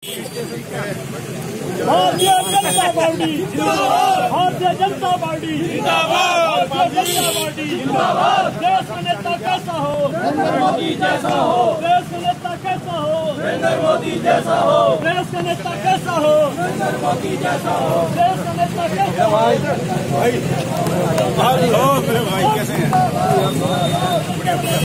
Bharatiya Janata party जिंदाबाद, Bharatiya Janata party जिंदाबाद, Bharatiya Janata party जिंदाबाद। देश का नेता कैसा हो? नरेंद्र मोदी जैसा हो। देश का नेता कैसा हो? नरेंद्र मोदी जैसा हो। देश का नेता कैसा हो? नरेंद्र मोदी जैसा हो। देश का नेता कैसा हो? भाई कैसे हैं?